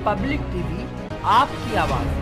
Public TV, आपकी आवाज।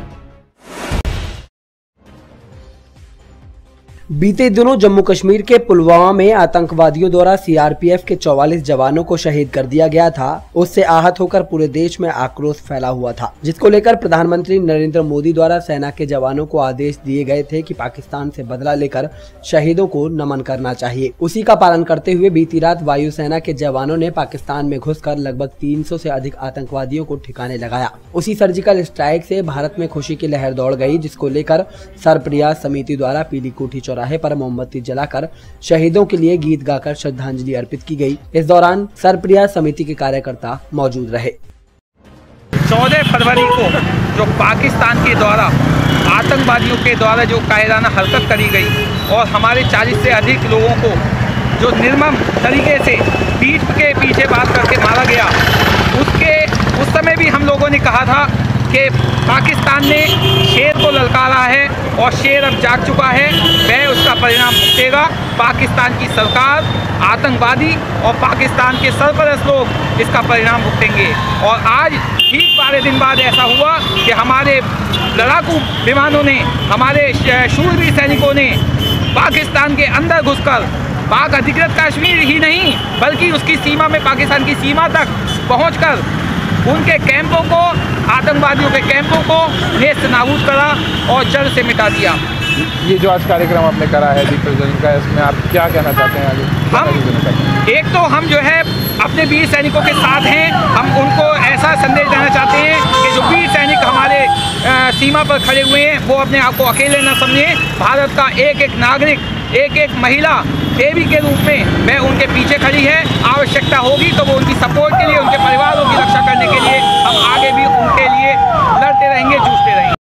बीते दिनों जम्मू कश्मीर के पुलवामा में आतंकवादियों द्वारा सीआरपीएफ के 44 जवानों को शहीद कर दिया गया था। उससे आहत होकर पूरे देश में आक्रोश फैला हुआ था, जिसको लेकर प्रधानमंत्री नरेंद्र मोदी द्वारा सेना के जवानों को आदेश दिए गए थे कि पाकिस्तान से बदला लेकर शहीदों को नमन करना चाहिए। उसी का पालन करते हुए बीती रात वायुसेना के जवानों ने पाकिस्तान में घुसकर लगभग 300 से अधिक आतंकवादियों को ठिकाने लगाया। उसी सर्जिकल स्ट्राइक से भारत में खुशी की लहर दौड़ गई, जिसको लेकर सरप्रियाज समिति द्वारा पीली कोठी चौराहे पर मोमबत्ती जलाकर शहीदों के लिए गीत गाकर श्रद्धांजलि अर्पित की गई। इस दौरान सरप्रियाज समिति के कार्यकर्ता मौजूद रहे। 14 फरवरी को जो पाकिस्तान के द्वारा आतंकवादियों के द्वारा जो कायराना हरकत करी गई और हमारे 40 से अधिक लोगों को जो निर्मम तरीके से पीठ के पीछे बात करके मारा गया, उस समय भी हम लोगों ने कहा था कि पाकिस्तान ने शेर को ललकारा है और शेर अब जाग चुका है, वह उसका परिणाम भुगतेगा। पाकिस्तान की सरकार, आतंकवादी और पाकिस्तान के सरपरस्त लोग इसका परिणाम भुगतेंगे। और आज ठीक 12 दिन बाद ऐसा हुआ कि हमारे लड़ाकू विमानों ने, हमारे शूरवीर सैनिकों ने पाकिस्तान के अंदर घुसकर पाक अधिकृत कश्मीर ही नहीं बल्कि उसकी सीमा में, पाकिस्तान की सीमा तक पहुंचकर उनके कैंपों को, आतंकवादियों के कैंपों को नेस्त नाबूद करा और जड़ से मिटा दिया। ये जो आज कार्यक्रम आपने करा है दीप प्रज्वलन का, इसमें आप क्या कहना चाहते हैं आगे? एक तो हम जो है अपने वीर सैनिकों के साथ हैं। हम उनको ऐसा संदेश देना चाहते हैं कि जो वीर सैनिक हमारे सीमा पर खड़े हुए हैं वो अपने आप को अकेले न समझें। भारत का एक एक नागरिक, एक एक महिला देवी के रूप में वह उनके पीछे खड़ी है। आवश्यकता होगी तो वो उनकी सपोर्ट के लिए, उनके परिवारों की रक्षा करने के लिए हम आगे भी उनके लिए